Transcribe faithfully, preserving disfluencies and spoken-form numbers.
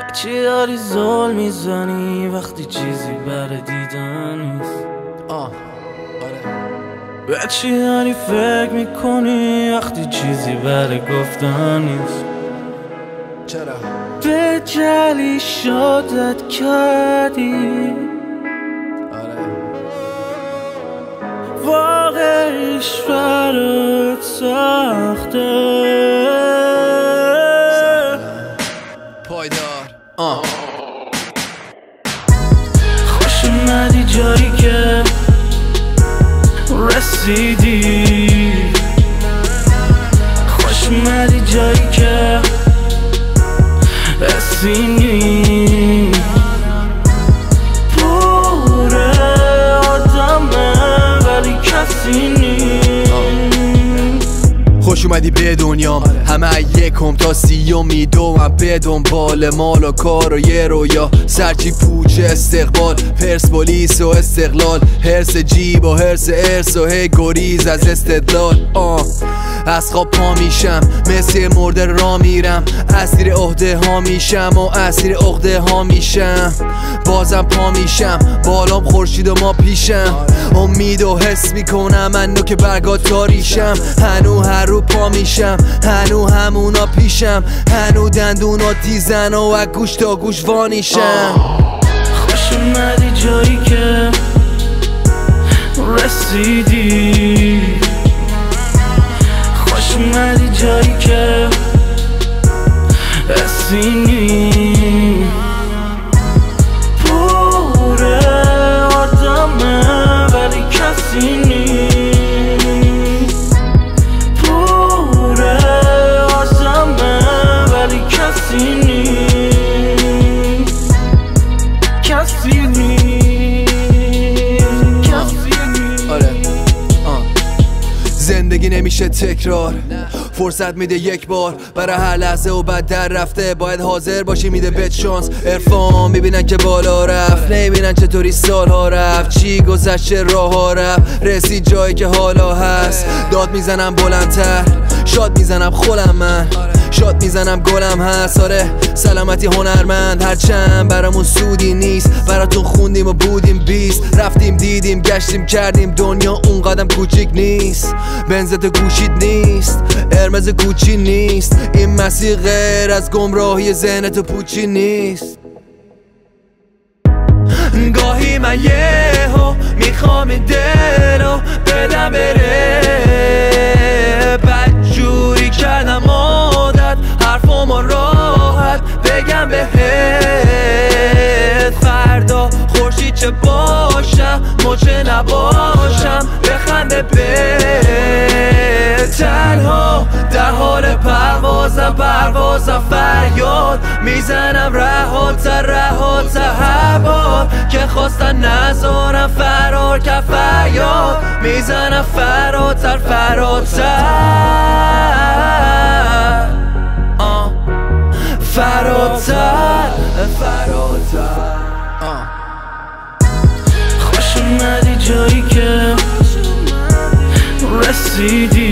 چی داری زل میزنی وقتی چیزی برای دیدن نیست؟ آه آره. به چی داری فکر میکنی وقتی چیزی برای گفتن نیست؟ چرا؟ به جلی شادت کردی آره. واقعیش برات سخته پایدار آه. خوش اومدی جایی که رسیدی، خوش اومدی جایی که رسیدی. پوره آدمه ولی کسی نیست. خوش اومدی به دنیام، همه یکم تا سیوم میدوم به دنبال مال و کار و یه رویا، سرچی پوچ استقبال، پرسپولیس و استقلال، هرس جیب و هرس ارس و هی گریز از استدلال. آه از خواب پا میشم مثل مرده را میرم، اسیر عهده ها میشم و اسیر عقده ها میشم. بازم پا میشم بالام خورشید و ما پیشم، امید و حس میکنم منو که برگات تاریشم. هنو هر رو پا میشم، هنو همونا پیشم، هنو دندونا تیزن و از گوش تا گوش وانیشم. خوش اومدی جایی که رسیدی، خوش اومدی جایی که رسیدی. پوره آدمه ولی کسی نیست. پوره آدمه ولی کسی نیست. کسی نیست. کسی نیست. آره. آه. زندگی نمیشه تکرار، فرصت میده یک بار برای هر لحظه و بعد در رفته باید حاضر باشی، میده بهت شانس. عرفان میبینن که بالا رفت، نمیبینن چطوری سالها رفت، چی گذشت چه راه ها رفت، رسید جایی که حالا هست. داد میزنم بلندتر، شاد میزنم خولم من، شاد میزنم گلم هست. آره سلامتی هنرمند، هرچند برامون سودی نیست، براتون خوندیم و بودیم بیست، رفتیم دیدیم گشتیم کردیم، دنیا اون قدم کوچیک نیست، بنزت گوشید نیست، قرمز کوچی نیست، این مسیر غیر از گمراهی ذهنت پوچی نیست. گاهی من یهو میخوام این دلو بدم بره، بدجوری کردم عادت حرفامو راحت بگم بهت، فردا خورشید چه باشم مچه نباشم بخنده به تنها در حال پروازم، پروازم فریاد میزنم رهاتر رهاتر هوا که خواستن نذارم فرار که فریاد میزنم فراتر فراتر آه. فراتر فراتر آه. خوش اومدی جایی که رسیدی،